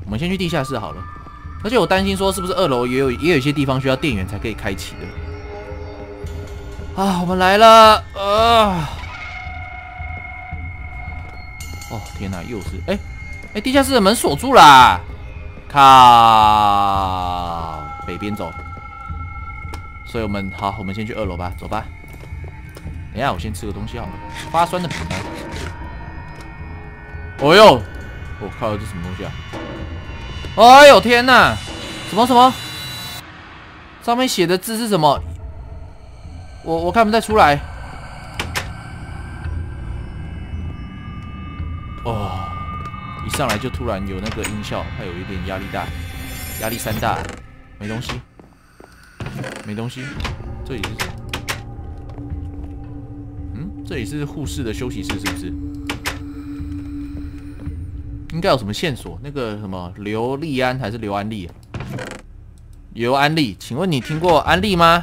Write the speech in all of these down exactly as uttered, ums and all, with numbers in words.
我们先去地下室好了。而且我担心说，是不是二楼也有也有一些地方需要电源才可以开启的？啊，我们来了！啊！哦，天哪，又是哎哎、欸欸，地下室的门锁住啦！靠，北边走。所以我们好，我们先去二楼吧，走吧。等一下，我先吃个东西好了，发酸的饼干。哦呦，我靠，这什么东西啊？哎呦天哪！什么什么？上面写的字是什么？我我看不太出来。哦，一上来就突然有那个音效，还有一点压力大，压力山大。没东西，没东西。这里是什么？嗯，这里是护士的休息室是不是？应该有什么线索？那个什么刘立安还是刘安利、啊？刘安利，请问你听过安利吗？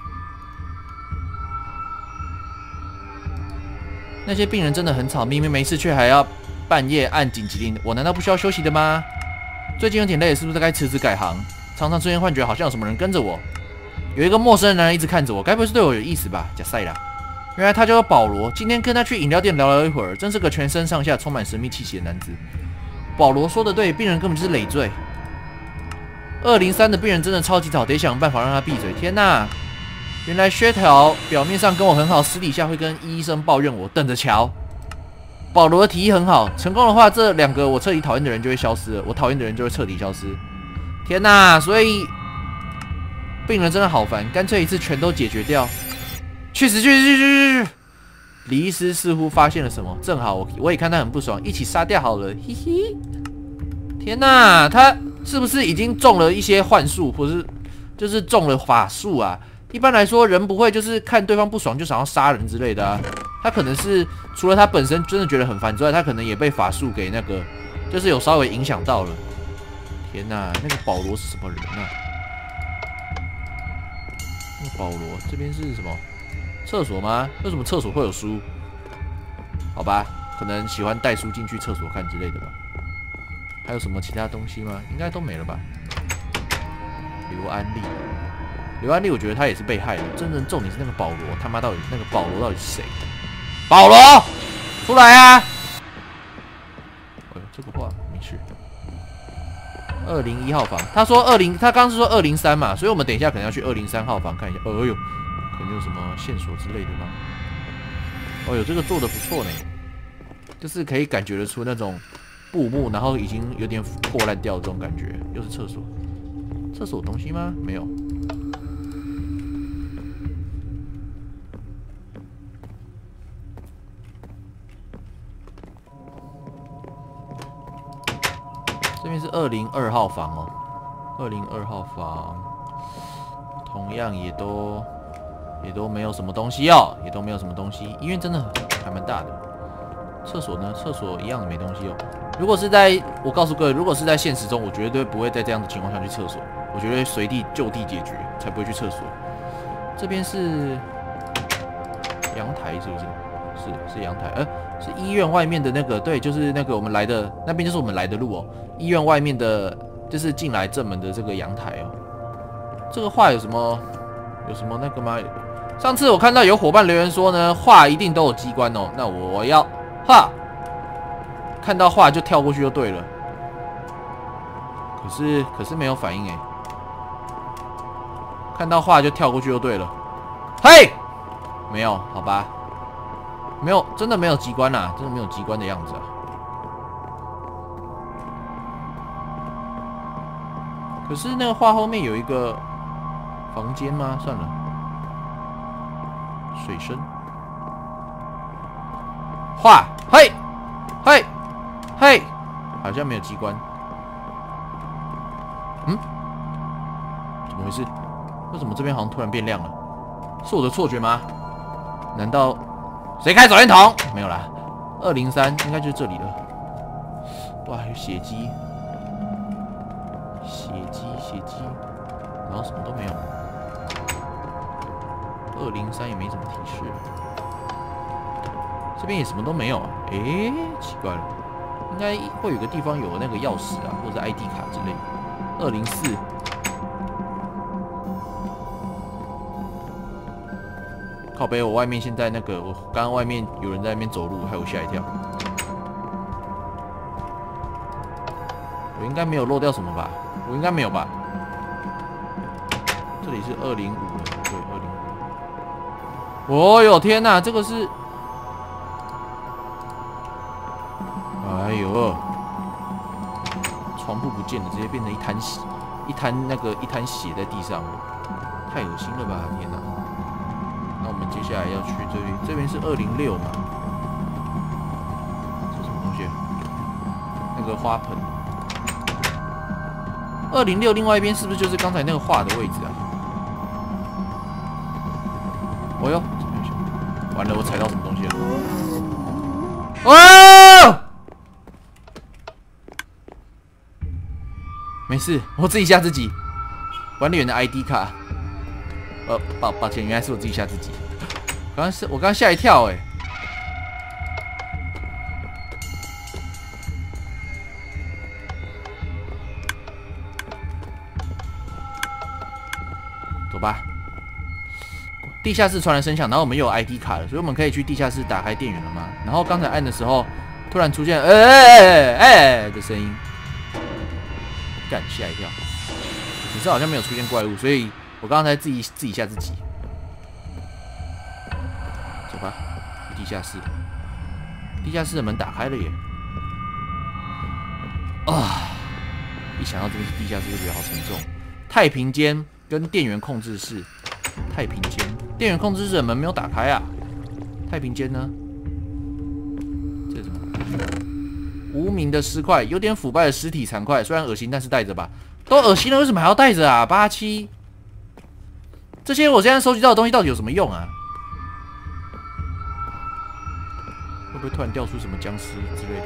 那些病人真的很吵，明明没事却还要半夜按紧急铃，我难道不需要休息的吗？最近有点累，是不是该辞职改行？常常出现幻觉，好像有什么人跟着我。有一个陌生的男人一直看着我，该不会是对我有意思吧？假赛啦！原来他叫做保罗。今天跟他去饮料店聊了一会儿，真是个全身上下充满神秘气息的男子。保罗说的对，病人根本就是累赘。二零三的病人真的超级吵，得想办法让他闭嘴。天哪！原来薛条表面上跟我很好，私底下会跟医生抱怨我，等着瞧。保罗的提议很好，成功的话，这两个我彻底讨厌的人就会消失了，我讨厌的人就会彻底消失。天哪！所以病人真的好烦，干脆一次全都解决掉。去死去去去去！李医师似乎发现了什么，正好我我也看他很不爽，一起杀掉好了，嘿嘿。天哪，他是不是已经中了一些幻术，或是就是中了法术啊？一般来说，人不会就是看对方不爽就想要杀人之类的啊。他可能是除了他本身真的觉得很烦之外，他可能也被法术给那个，就是有稍微影响到了。天哪，那个保罗是什么人啊？那个保罗这边是什么？厕所吗？为什么厕所会有书？好吧，可能喜欢带书进去厕所看之类的吧。还有什么其他东西吗？应该都没了吧。刘安利，刘安利，我觉得他也是被害的。真正重点是那个保罗，他妈到底那个保罗到底是谁？保罗，出来啊！哎呦，这个话没事。二零一号房，他说二零，他刚刚是说二零三嘛，所以我们等一下可能要去二零三号房看一下。哎呦。可能有什么线索之类的吗？哦呦，这个做的不错呢，就是可以感觉得出那种布幕，然后已经有点破烂掉的这种感觉。又是厕所，厕所有东西吗？没有。这边是二零二号房哦，二零二号房，同样也都。也都没有什么东西哦，也都没有什么东西。医院真的还蛮大的。厕所呢？厕所一样的没东西哦。如果是在，我告诉各位，如果是在现实中，我绝对不会在这样的情况下去厕所，我绝对随地就地解决，才不会去厕所。这边是阳台，是不是？是是阳台，呃，是医院外面的那个，对，就是那个我们来的那边，就是我们来的路哦。医院外面的，就是进来正门的这个阳台哦。这个画有什么？有什么那个吗？上次我看到有伙伴留言说呢，画一定都有机关哦。那我要画，看到画就跳过去就对了。可是可是没有反应哎，看到画就跳过去就对了。嘿，没有，好吧，没有，真的没有机关啊，真的没有机关的样子啊。可是那个画后面有一个房间吗？算了。水声，画，嘿，嘿，嘿，好像没有机关。嗯，怎么回事？为什么这边好像突然变亮了？是我的错觉吗？难道谁开手电筒？没有啦，二零三应该就是这里了。哇，有血迹，血迹，血迹，然后什么都没有。二零三也没什么提示，这边也什么都没有啊！诶，奇怪了， 应该会有个地方有那个钥匙啊，或者 I D 卡之类的。二零四。靠北，我外面现在那个，我刚刚外面有人在那边走路，害我吓一跳。我应该没有漏掉什么吧？我应该没有吧？这里是二零五了，对，二零五。哦哟，天哪，这个是，哎呦，床铺不见了，直接变成一滩血，一滩那个一滩血在地上了，太恶心了吧！天哪！那我们接下来要去这边，这边是二零六嘛？这什么东西？那个花盆。二零六另外一边是不是就是刚才那个画的位置啊？哦哟，完了，我踩到什么东西了？哦！没事，我自己吓自己。管理员的 I D 卡。呃，抱抱歉，原来是我自己吓自己。刚刚是我刚刚吓一跳哎、欸。走吧。地下室传来声响，然后我们又有 I D 卡了，所以我们可以去地下室打开电源了吗？然后刚才按的时候，突然出现哎哎哎哎的声音，干吓一跳。可是好像没有出现怪物，所以我刚才自己自己吓自己。走吧，地下室。地下室的门打开了耶！啊！一想到这边是地下室，就觉得好沉重。太平间跟电源控制室。太平间，电源控制室的门没有打开啊。太平间呢？这是什么？无名的尸块，有点腐败的尸体残块，虽然恶心，但是带着吧。都恶心了，为什么还要带着啊？八七，这些我现在收集到的东西到底有什么用啊？会不会突然掉出什么僵尸之类的？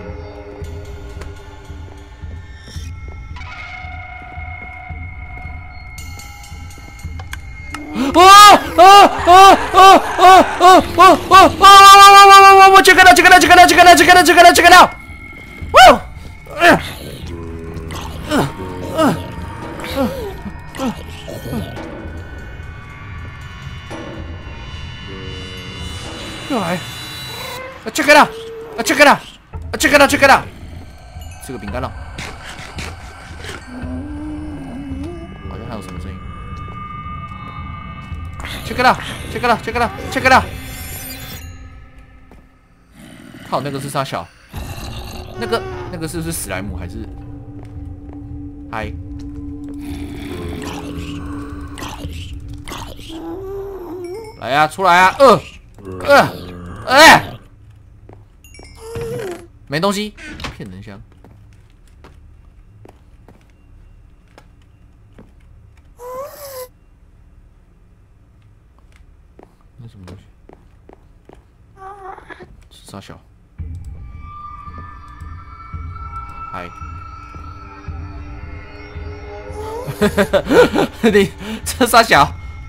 啊啊啊啊啊啊啊啊！我 check it out check it out check it out check it out check it out check it out check it out！ 哇！呃呃呃呃又来 ！check it out check it out check it out check it out！ 吃个饼干了。好像还有什么声音？ check it out check it out check it out check it out！ 靠，那个是啥小？那个那个是不是史莱姆还是？嗨！来呀、啊，出来啊！呃呃哎！没东西，骗人香。那什么东西？是啥小？嗨！你这傻小！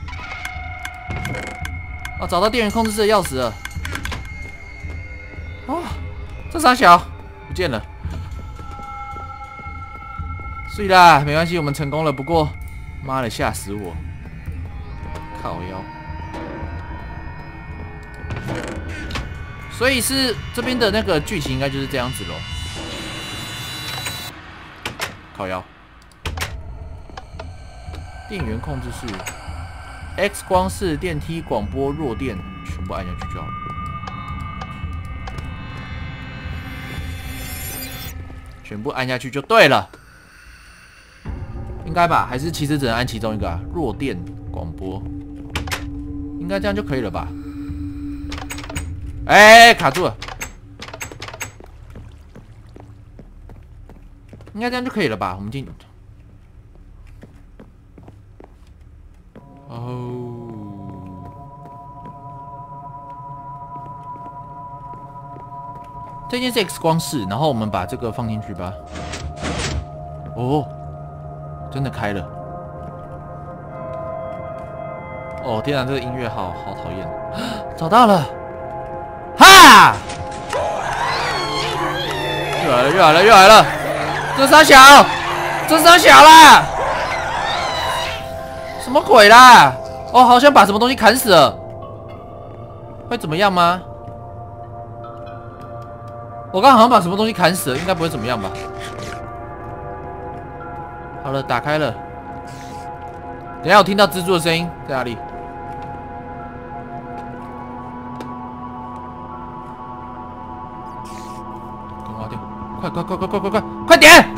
哦，找到电源控制室的钥匙了。哦，这傻小不见了。睡啦，没关系，我们成功了。不过，妈的，吓死我！靠腰。所以是这边的那个剧情应该就是这样子咯。靠腰。电源控制室 ，X 光式电梯广播弱电，全部按下去就好了。全部按下去就对了，应该吧？还是其实只能按其中一个啊？弱电广播，应该这样就可以了吧？哎、欸，卡住了，应该这样就可以了吧？我们进。 哦，这件是 X 光室，然后我们把这个放进去吧。哦，真的开了。哦天啊，这个音乐好好讨厌。找到了，哈！ 又来了，又来了，又来了！这三小，这三小啦！什么鬼啦？哦，好像把什么东西砍死了，会怎么样吗？我刚好像把什么东西砍死了，应该不会怎么样吧？好了，打开了。等一下，我听到蜘蛛的声音在哪里？赶快点！快快快快快快快快点！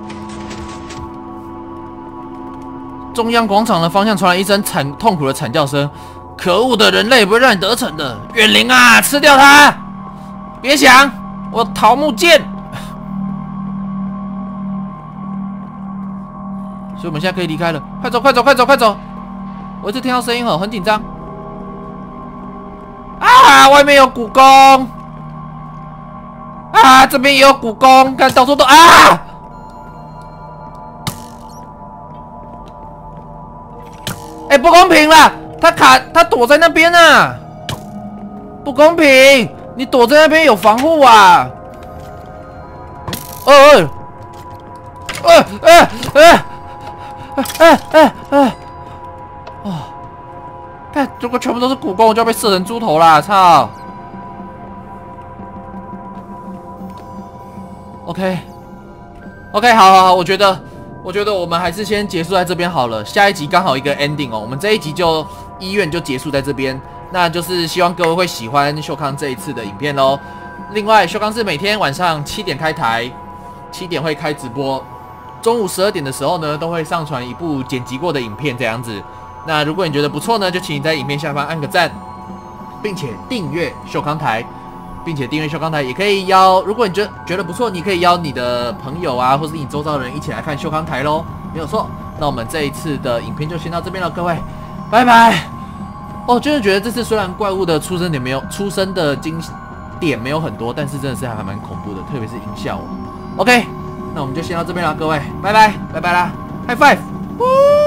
中央广场的方向传来一声惨痛苦的惨叫声。可恶的人类不会让你得逞的，怨灵啊，吃掉它！别想，我桃木剑。所以我们现在可以离开了，快走快走快走快走！我一直听到声音哦，很紧张。啊，外面有蜈蚣！啊，这边也有蜈蚣，看到处都啊！哎，不公平啦！他卡，他躲在那边啊！不公平！你躲在那边有防护啊！哦哦，呃呃呃。哎哎哎！哦，看，如果全部都是蜈蚣，我就要被射成猪头啦！操 ！OK，OK， OK, 好好好，我觉得，我觉得我们还是先结束在这边好了。下一集刚好一个 ending 哦，我们这一集就医院就结束在这边。那就是希望各位会喜欢秀康这一次的影片喽。另外，秀康是每天晚上七点开台，七点会开直播。中午十二点的时候呢，都会上传一部剪辑过的影片，这样子。那如果你觉得不错呢，就请你在影片下方按个赞，并且订阅秀康台，并且订阅秀康台也可以邀，如果你觉得觉得不错，你可以邀你的朋友啊，或是你周遭的人一起来看秀康台咯，没有错。那我们这一次的影片就先到这边了，各位，拜拜。哦，真的觉得这次虽然怪物的出生点没有出生的惊点没有很多，但是真的是还蛮恐怖的，特别是音效。OK。那我们就先到这边了，各位，拜拜，拜拜啦 ，High five！